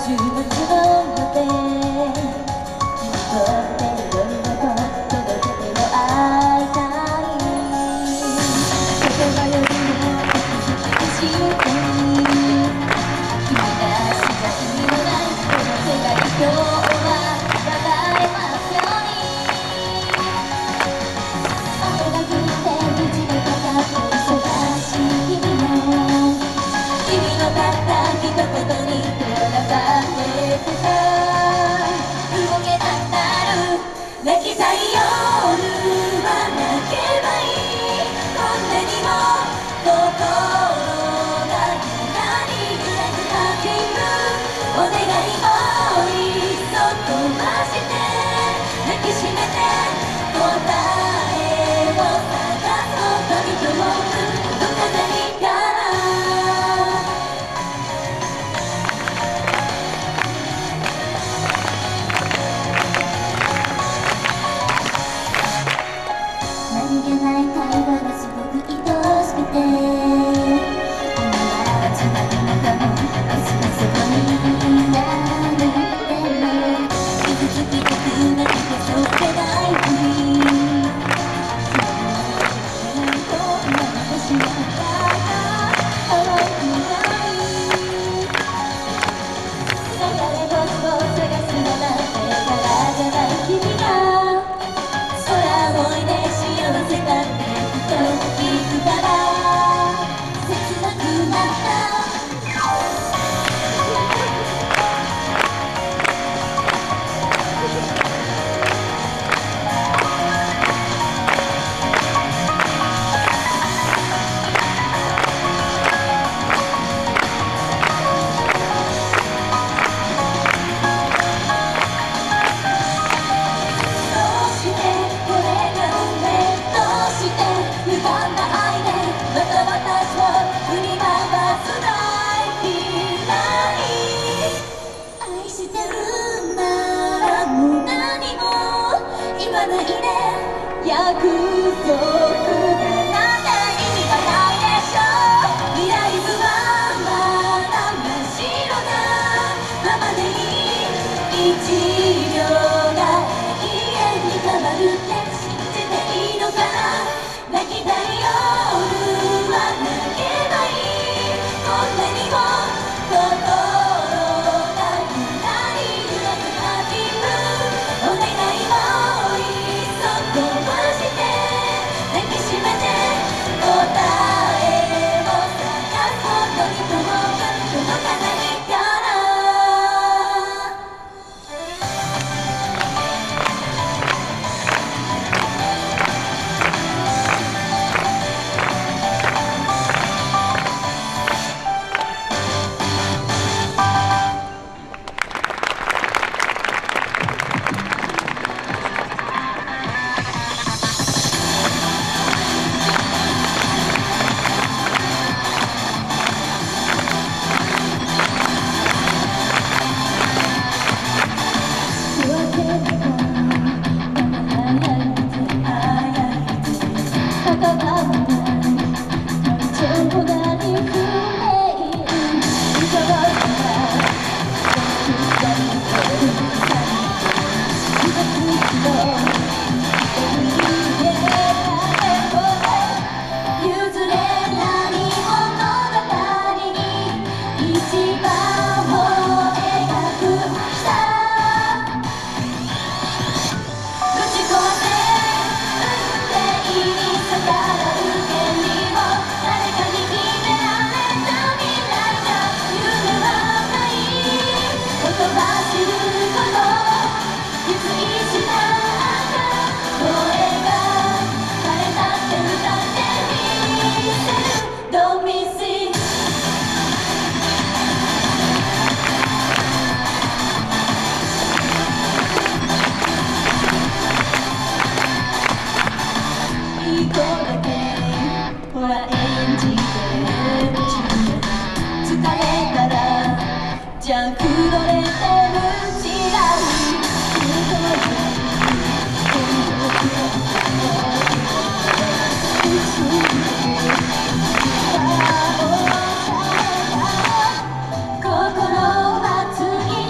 週末の予定、君とって夜のこと届けても会いたい。言葉よりもして君が知ら意味のないこの世界、今日は叶えますように。雨が降って虹がかかって忙しい君も、君のたった一言に手をなされてた。動けなくなる泣きたい夜は泣けばいい。こんなにも心が嫌に揺れてたっていうお願いをいっそ飛ばして抱きしめて答えを探そうと見とも届かないから。何気ない会話がすごく愛しくて、今はつまりなかも明日はそこになるでも傷つきたくなくてしょうがないふり、なんと今私は可愛くない流れ星を探すのなんてからじゃない君が空を追いで幸せだってきっと聞くから切なくなった。ないね約束なんて意味がないでしょ。未来図はまだ真っ白なままでいい。1秒が永遠に変わるって信じていいのかな。泣きたい夜は泣けばいい。こんなにも心が揺らり揺らすハッピームーンお願いを飛ばして抱きしめて答えを探そうと人も届かないから。じゃんくどれてるちら心は次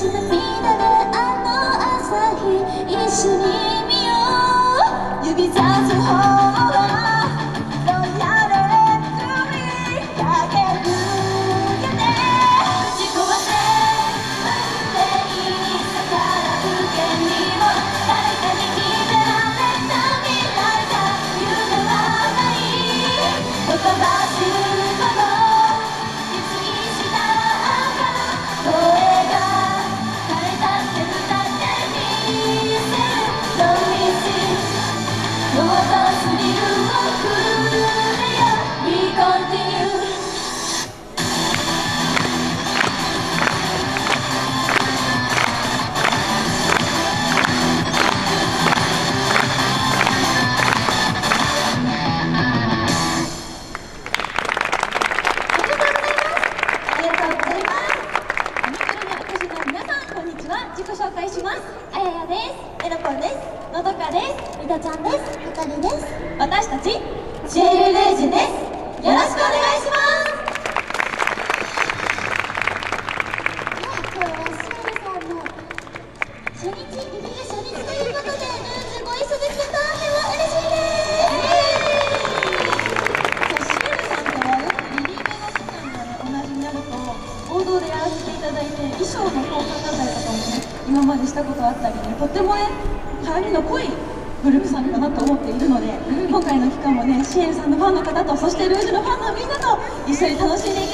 し涙であの朝日一緒に見よう指さす方はロイヤルに駆け抜けて打ち壊せ運命に逆らう権利を誰かに決められた未来が夢はない言葉すること自己紹介します。あややです。えのぽんです。のどかです。みどちゃんです。ゆかりです。私たちシエルレイジンです。よろしくお願いします。今日はシエルさんの初日、デビュー初日ということで、ルーズご一緒できてとっても嬉しいです。シエルさんとはよくリリーベの期間でおなじみなことを王道でやらせていただいて、衣装の交換だったりとかもね今までしたことあったりね、とっても絡みの濃いグループさんだなと思っているので、今回の期間もねシエルさんのファンの方と、そしてルージュのファンのみんなと一緒に楽しんでいき